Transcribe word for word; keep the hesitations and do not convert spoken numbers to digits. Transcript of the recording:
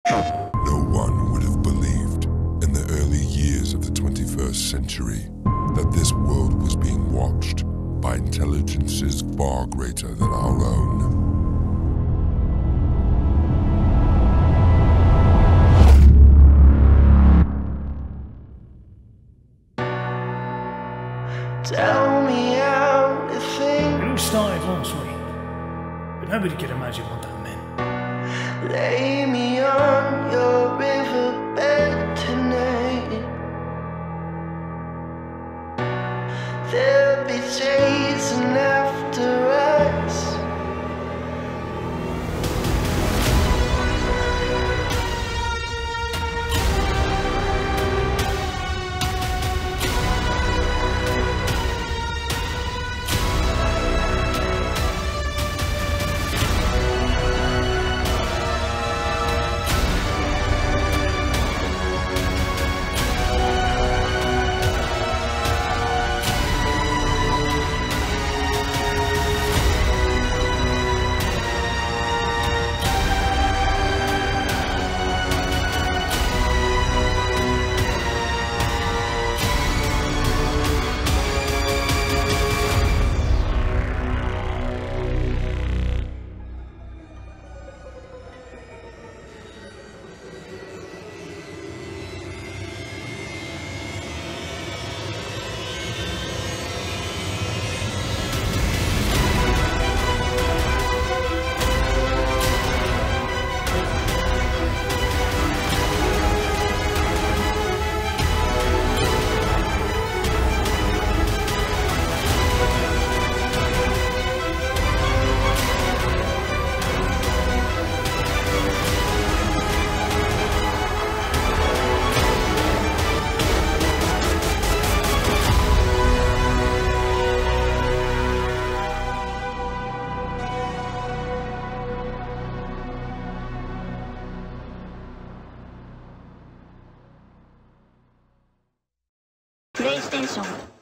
No one would have believed in the early years of the twenty-first century that this world was being watched by intelligences far greater than our own. Tell me how to think. It all started last week, but nobody could imagine what that meant. Lay me on your riverbed tonight. There'll be chasing after us. PlayStation